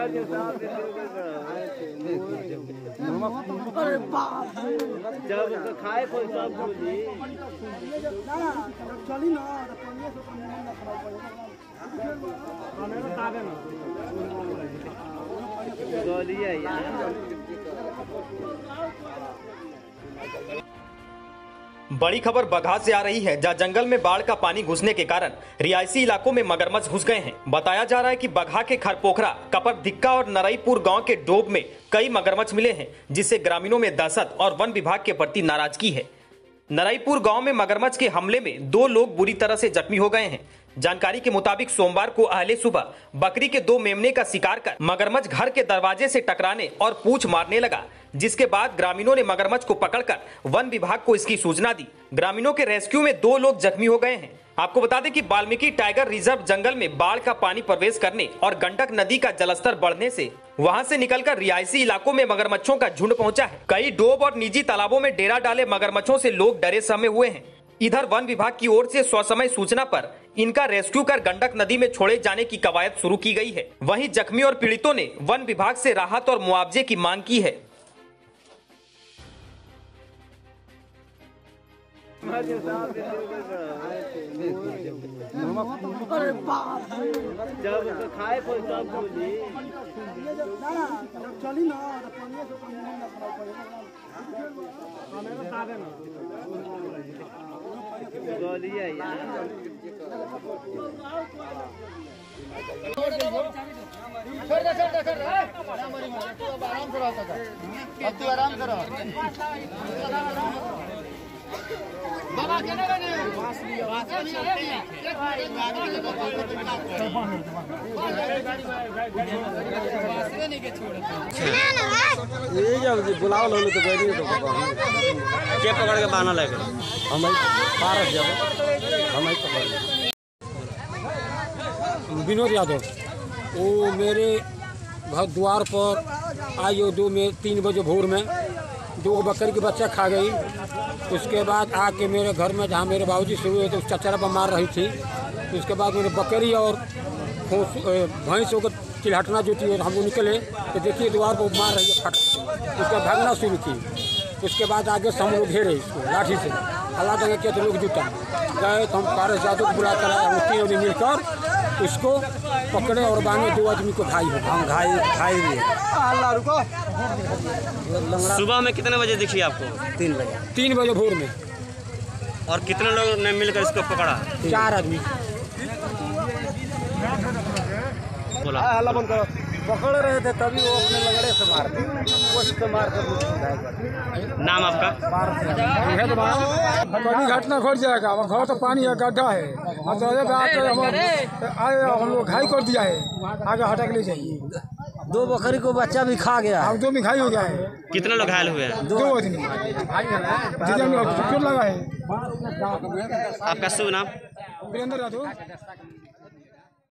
अरे बाप जब खाए कोई सब बोली चली ना बड़ी खबर बगहा से आ रही है, जहां जंगल में बाढ़ का पानी घुसने के कारण रिहायशी इलाकों में मगरमच्छ घुस गए हैं। बताया जा रहा है कि बगहा के खरपोखरा, कपरधिक्का और नरईपुर गांव के डोब में कई मगरमच्छ मिले हैं, जिससे ग्रामीणों में दहशत और वन विभाग के प्रति नाराजगी है। नरईपुर गांव में मगरमच्छ के हमले में 2 लोग बुरी तरह से जख्मी हो गए हैं। जानकारी के मुताबिक सोमवार को अहले सुबह बकरी के 2 मेमने का शिकार कर मगरमच्छ घर के दरवाजे से टकराने और पूंछ मारने लगा, जिसके बाद ग्रामीणों ने मगरमच्छ को पकड़कर वन विभाग को इसकी सूचना दी। ग्रामीणों के रेस्क्यू में 2 लोग जख्मी हो गए हैं। आपको बता दें कि वाल्मीकि टाइगर रिजर्व जंगल में बाढ़ का पानी प्रवेश करने और गंडक नदी का जलस्तर बढ़ने से वहां से निकलकर रिहायशी इलाकों में मगरमच्छों का झुंड पहुंचा है। कई डोब और निजी तालाबों में डेरा डाले मगरमच्छों से लोग डरे सहमे हुए हैं। इधर वन विभाग की ओर से ससमय सूचना पर इनका रेस्क्यू कर गंडक नदी में छोड़े जाने की कवायद शुरू की गई है। वहीं जख्मी और पीड़ितों ने वन विभाग से राहत और मुआवजे की मांग की है। अरे बाप जब खाए कोई सब बोली चली ना आराम करो बाबा कहने लगे ये जब बुलाओ लो तो गई तो के पकड़ के बाना लगे हम पारस जब हम पकड़ विनोद यादव वो मेरे घर द्वार पर आई 3 बजे भोर में 2 बकरी के बच्चा खा गई। उसके बाद आके मेरे घर में जहाँ मेरे बाबूजी शुरू हुए थे उस चचरा पर मार रही थी। उसके बाद मैंने बकरी और भैंसों को चिल्हटना जो थी हम लोग निकले तो देखिए द्वार पर मार रही है फट। उसका भागना शुरू की। उसके बाद आगे से हम लोग घेरे इसको लाठी से हल्ला देंगे किया तो लोग जुटा गए तो हम पारस यादव को बुला कर आए। हम 3 आदमी मिलकर उसको पकड़े और बांधे 2 आदमी को खाई हम खाई भी। सुबह में कितने बजे दिखी आपको? 3 बजे भोर में। और कितने लोग ने मिलकर इसको पकड़ा? 4 आदमी। बोला पकड़ रहे थे तभी वो अपने लगड़े से मार दिए। नाम आपका? कभी घटना घट जाएगा। घर तो पानी है, गड्ढा है, आए हम लोग घाई कर दिया है, आगे हटा के ले जाइए। 2 बकरी को बच्चा भी खा गया। हम 2 भी घाई हो गया है। कितने लोग घायल हुए हैं? 2 आदमी लगा है। आपका शुभ नाम? वीरेंद्र यादव।